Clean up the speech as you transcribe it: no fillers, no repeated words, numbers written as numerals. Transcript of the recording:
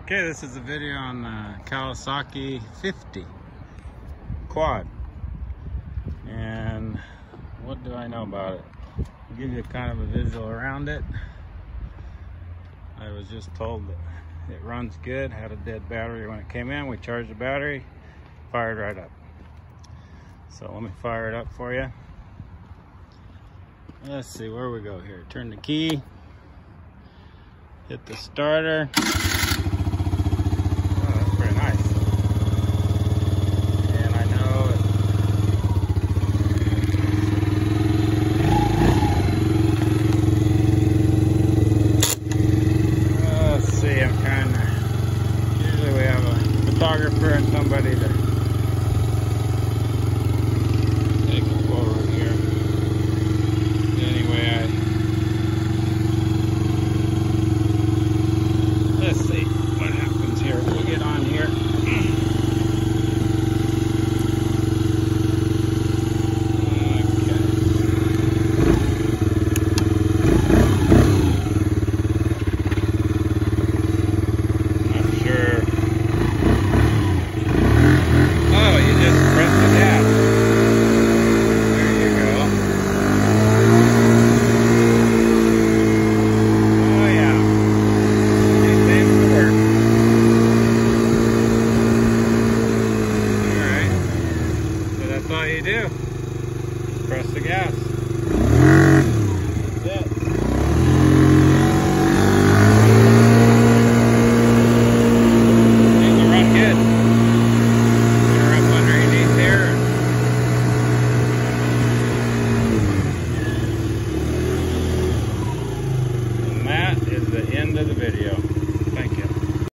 Okay, this is a video on the Kawasaki 50 quad. And what do I know about it? I'll give you kind of a visual around it. I was just told that it runs good, had a dead battery when it came in. We charged the battery, fired right up. So let me fire it up for you. Let's see where we go here. Turn the key, hit the starter. Photographer and